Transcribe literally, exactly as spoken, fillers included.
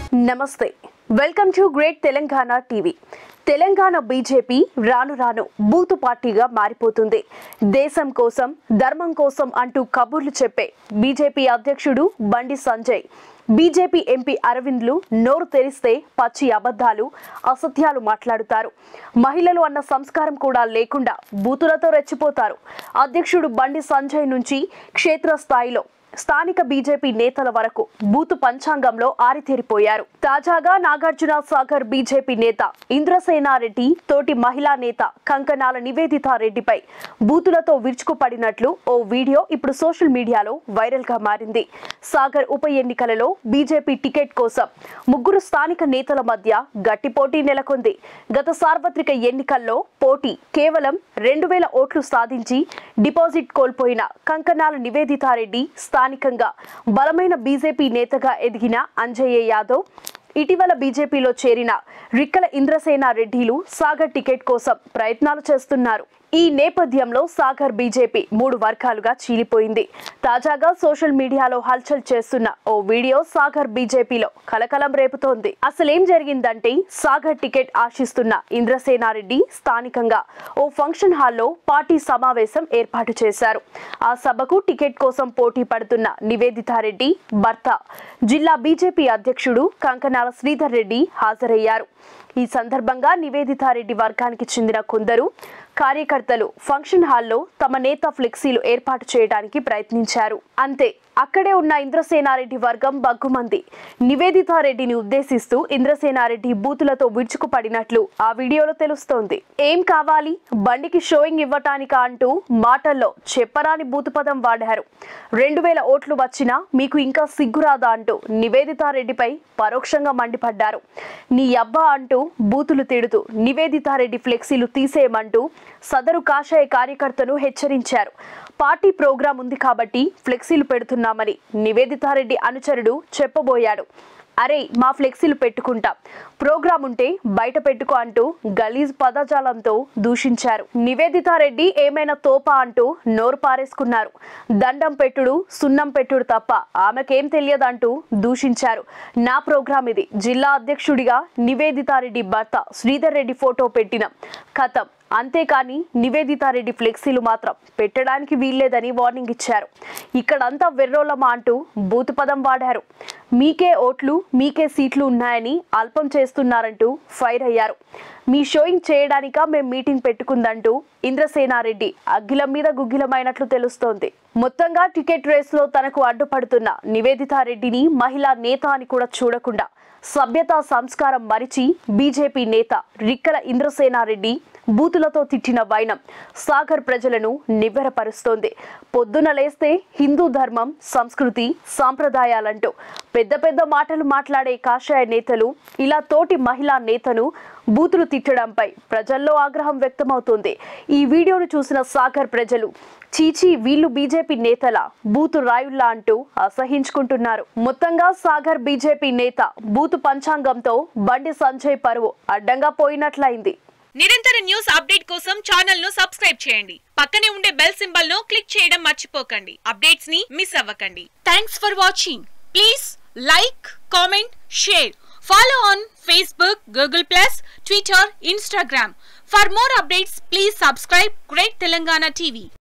నమస్తే welcome to great Telangana TV Telangana BJP రాను రాను బూతు పార్టీగా మారిపోతుంది. దేశం కోసం ధర్మం కోసం అంటూ కబుర్లు చెప్పే బీజేపీ అధ్యక్షుడు బండి సంజయ్, బీజేపీ ఎంపీ అరవింద్లు నోరు తెరిస్తే పచ్చి అబద్ధాలు అసత్యాలు మాట్లాడుతారు. మహిళలు అన్న సంస్కారం కూడా లేకుండా బూతులతో రెచ్చిపోతారు. అధ్యక్షుడు బండి సంజయ్ నుంచి క్షేత్రస్థాయిలో స్థానిక బీజేపీ నేతల వరకు బూతు పంచాంగంలో ఆరితేరిపోయారు. తాజాగా నాగార్జున సాగర్ బీజేపీ నేత ఇంద్రసేనారెడ్డి తోటి మహిళా నేత కంకనాల నివేదితారెడ్డిపై బూతులతో విరుచుకుపడినట్లు ఓ వీడియో ఇప్పుడు సోషల్ మీడియాలో వైరల్ గా మారింది. సాగర్ ఉప ఎన్నికలలో బీజేపీ టికెట్ కోసం ముగ్గురు స్థానిక నేతల మధ్య గట్టి పోటీ నెలకొంది. గత సార్వత్రిక ఎన్నికల్లో పోటీ కేవలం రెండు వేల ఓట్లు సాధించి డిపాజిట్ కోల్పోయిన కంకనాల నివేదితారెడ్డి స్థానికంగా బలమైన బీజేపీ నేతగా ఎదిగిన అంజయ్య యాదవ్ ఇటీవల బీజేపీలో చేరిన రిక్కల ఇంద్రసేనారెడ్డిలు సాగర్ టికెట్ కోసం ప్రయత్నాలు చేస్తున్నారు. ఈ నేపథ్యంలో సాగర్ బీజేపీ మూడు వర్గాలుగా చీలిపోయింది. తాజాగా సోషల్ మీడియాలో హల్చల్ చేస్తున్న ఓ వీడియో సాగర్ బీజేపీలో కలకలం రేపుతోంది. అసలేం జరిగిందంటే, సాగర్ టికెట్ ఆశిస్తున్న ఇంద్రసేనారెడ్డి స్థానికంగా ఓ ఫంక్షన్ హాల్లో పార్టీ సమావేశం ఏర్పాటు చేశారు. ఆ సభకు టికెట్ కోసం పోటీ పడుతున్న నివేదితారెడ్డి భర్త జిల్లా బీజేపీ అధ్యక్షుడు కంకనాల శ్రీధర్ రెడ్డి హాజరయ్యారు. ఈ సందర్భంగా నివేదితారెడ్డి వర్గానికి చెందిన కొందరు కార్యకర్తలు ఫంక్షన్ హాల్లో తమ నేత ఫ్లెక్సీలు ఏర్పాటు చేయడానికి ప్రయత్నించారు. అంతే, అక్కడే ఉన్న ఇంద్రసేనారెడ్డి వర్గం బగ్గుమంది. నివేదితారెడ్డిని ఉద్దేశిస్తూ ఇంద్రసేనారెడ్డి బూతులతో విరుచుకుపడినట్లు ఆ వీడియోలో తెలుస్తోంది. ఏం కావాలి, బండికి షోయింగ్ ఇవ్వటానికా అంటూ మాటల్లో చెప్పరాని బూతు పదం వాడారు. రెండు వేల ఓట్లు వచ్చినా మీకు ఇంకా సిగ్గురాదా అంటూ నివేదితారెడ్డిపై పరోక్షంగా మండిపడ్డారు. నీ అబ్బా అంటూ బూతులు తిడుతూ నివేదితారెడ్డి ఫ్లెక్సీలు తీసేయమంటూ సదరు కాషాయ కార్యకర్తను హెచ్చరించారు. పార్టీ ప్రోగ్రాం ఉంది కాబట్టి ఫ్లెక్సీలు పెడుతున్నామని నివేదితారెడ్డి అనుచరుడు చెప్పబోయాడు. అరే, మా ఫ్లెక్సీలు పెట్టుకుంటాం, ప్రోగ్రాం ఉంటే బయట పెట్టుకో అంటూ గలీజ్ పదజాలంతో దూషించారు. నివేదితారెడ్డి ఏమైనా తోపా అంటూ నోరు పారేసుకున్నారు. దండం పెట్టుడు సున్నం పెట్టుడు తప్ప ఆమెకేం తెలియదంటూ దూషించారు. నా ప్రోగ్రాం ఇది, జిల్లా అధ్యక్షుడిగా నివేదితారెడ్డి భర్త శ్రీధర్ రెడ్డి ఫోటో పెట్టిన కథం, అంతేకాని నివేదితారెడ్డి ఫ్లెక్సీలు మాత్రం పెట్టడానికి వీల్లేదని వార్నింగ్ ఇచ్చారు. ఇక్కడంతా వెర్రోలమా అంటూ బూతు పదం వాడారు. మీకే ఓట్లు మీకే సీట్లు ఉన్నాయని అల్పం చేస్తున్నారంటూ ఫైర్ అయ్యారు. మీ షోయింగ్ చేయడానిక మేం మీటింగ్ పెట్టుకుందంటూ ఇంద్రసేనారెడ్డి అగ్గిలం మీద గుగ్గిలమైనట్లు తెలుస్తోంది. మొత్తంగా టికెట్ రేసులో తనకు అడ్డుపడుతున్న నివేదితారెడ్డిని మహిళా నేత అని కూడా చూడకుండా సభ్యతా సంస్కారం మరిచి బీజేపీ నేత రిక్కల ఇంద్రసేనారెడ్డి బూతులతో తిట్టిన వైనం సాగర్ ప్రజలను నివ్వెరపరుస్తోంది. పొద్దున లేస్తే హిందూ ధర్మం సంస్కృతి సాంప్రదాయాలంటూ పెద్ద పెద్ద మాటలు మాట్లాడే కాషాయ నేతలు ఇలా తోటి మహిళా నేతను బూతులు తిట్టడంపై ప్రజల్లో ఆగ్రహం వ్యక్తమవుతోంది. ఈ వీడియోను చూసిన సాగర్ ప్రజలు చీచీ వీళ్ళు బీజేపీ నేతల బూతు రాయుల్లా అంటూ అసహించుకుంటున్నారు. మొత్తంగా సాగర్ బీజేపీ నేత బూతు పంచాంగంతో బండి సంజయ్ పరువు అడ్డంగా పోయినట్లయింది. నిరంతర న్యూస్ అప్డేట్ కోసం ఛానల్ ను సబ్స్క్రైబ్ చేయండి. పక్కనే ఉండే బెల్ సింబల్ ను క్లిక్ చేయడం మర్చిపోకండి. అప్డేట్స్ ని మిస్ అవ్వకండి. Thanks for watching. Please like, comment, share. Follow on Facebook, Google plus, Twitter, Instagram. For more updates, please subscribe Great Telangana T V.